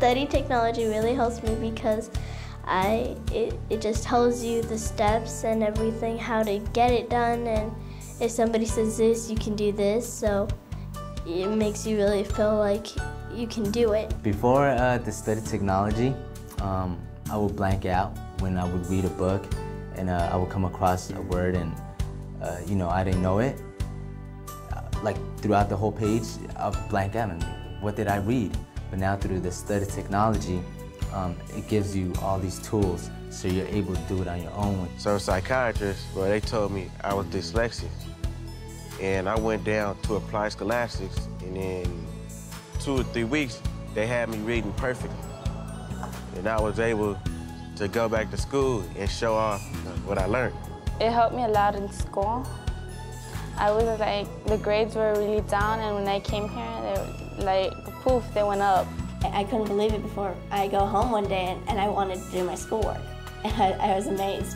Study technology really helps me because it just tells you the steps and everything, how to get it done, and if somebody says this, you can do this, so it makes you really feel like you can do it. Before the study technology, I would blank out when I would read a book, and I would come across a word and you know, I didn't know it. Like throughout the whole page, I'll blank out and what did I read? But now through the study technology, it gives you all these tools so you're able to do it on your own. So psychiatrists, well, they told me I was dyslexic. And I went down to Applied Scholastics, and in 2 or 3 weeks, they had me reading perfectly. And I was able to go back to school and show off what I learned. It helped me a lot in school. I was like, the grades were really down, and when I came here, they were like, poof, they went up. I couldn't believe it before. I go home one day and I wanted to do my schoolwork, and I was amazed.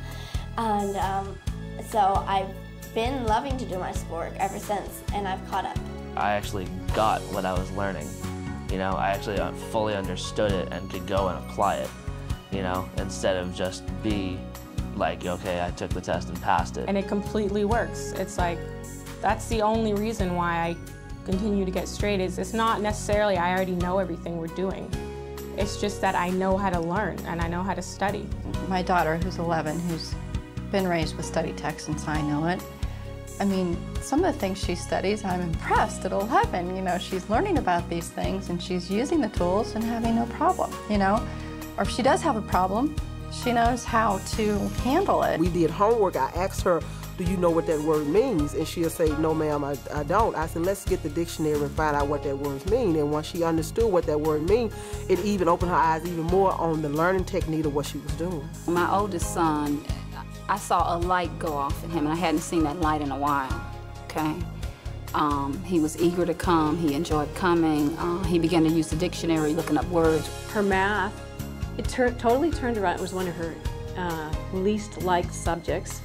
And so I've been loving to do my schoolwork ever since, and I've caught up. I actually got what I was learning. You know, I actually fully understood it and could go and apply it, you know, instead of just be like, okay, I took the test and passed it. And it completely works. It's like, that's the only reason why I continue to get straight. Is it's not necessarily I already know everything we're doing. It's just that I know how to learn and I know how to study. My daughter, who's 11, who's been raised with study tech since I know it, I mean, some of the things she studies, I'm impressed at 11. You know, she's learning about these things and she's using the tools and having no problem, you know? Or if she does have a problem, she knows how to handle it. We did homework. I asked her, do you know what that word means? And she'll say, no, ma'am, I don't. I said, let's get the dictionary and find out what that word means. And once she understood what that word means, it even opened her eyes even more on the learning technique of what she was doing. My oldest son, I saw a light go off in him, and I hadn't seen that light in a while, okay? He was eager to come. He enjoyed coming. He began to use the dictionary, looking up words. Her math, it totally turned around. It was one of her least liked subjects.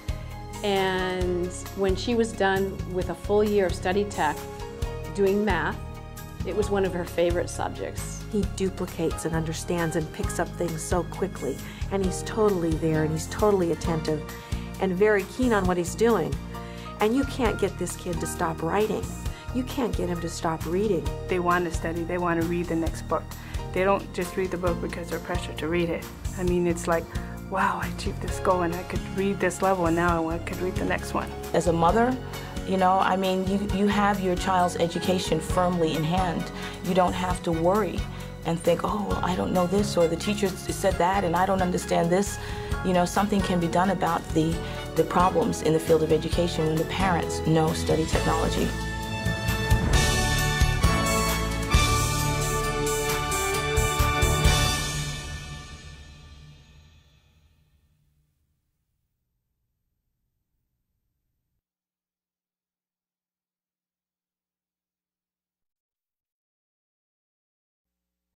And when she was done with a full year of study tech doing math, it was one of her favorite subjects. He duplicates and understands and picks up things so quickly, and he's totally there and he's totally attentive and very keen on what he's doing. And you can't get this kid to stop writing. You can't get him to stop reading. They want to study, they want to read the next book. They don't just read the book because they're pressured to read it. I mean, it's like, wow, I achieved this goal and I could read this level and now I could read the next one. As a mother, you know, I mean, you have your child's education firmly in hand. You don't have to worry and think, oh, well, I don't know this, or the teacher said that and I don't understand this. You know, something can be done about the problems in the field of education when the parents know study technology.